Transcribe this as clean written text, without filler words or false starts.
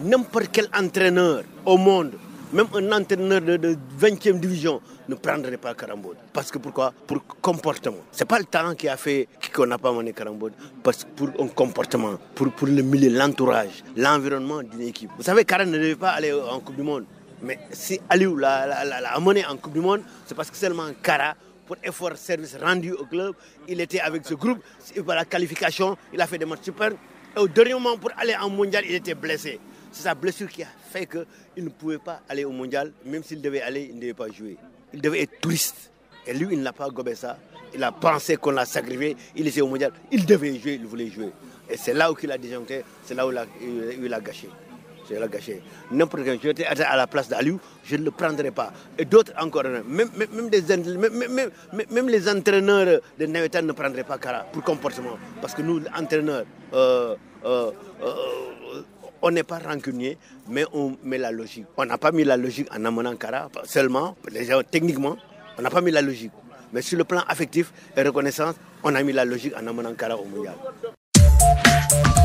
n'importe quel entraîneur au monde, même un entraîneur de 20e division, ne prendrait pas Karambod. Parce que pourquoi? Pour comportement. Ce n'est pas le talent qui a fait qu'on n'a pas mené Karambod. Parce que pour un comportement, pour le milieu, l'entourage, l'environnement d'une équipe. Vous savez, Karam ne devait pas aller en Coupe du Monde. Mais si Aliou l'a mené en Coupe du Monde, c'est parce que seulement Kara, pour effort service rendu au club, il était avec ce groupe. Pour la qualification, il a fait des matchs super. Et au dernier moment, pour aller en mondial, il était blessé. C'est sa blessure qui a fait qu'il ne pouvait pas aller au mondial. Même s'il devait aller, il ne devait pas jouer. Il devait être touriste. Et lui, il n'a pas gobé ça. Il a pensé qu'on l'a sacrifié. Il était au mondial. Il devait jouer, il voulait jouer. Et c'est là où il a disjoncté, c'est là où il a gâché. C'est là gâché. N'importe quel joueur était à la place d'Aliou, je ne le prendrai pas. Et d'autres encore, même les entraîneurs de Navetan ne prendraient pas Kara pour comportement. Parce que nous, entraîneurs, on n'est pas rancunier, mais on met la logique. On n'a pas mis la logique en amenant Kara, seulement, techniquement, on n'a pas mis la logique. Mais sur le plan affectif et reconnaissance, on a mis la logique en amenant Kara au mondial.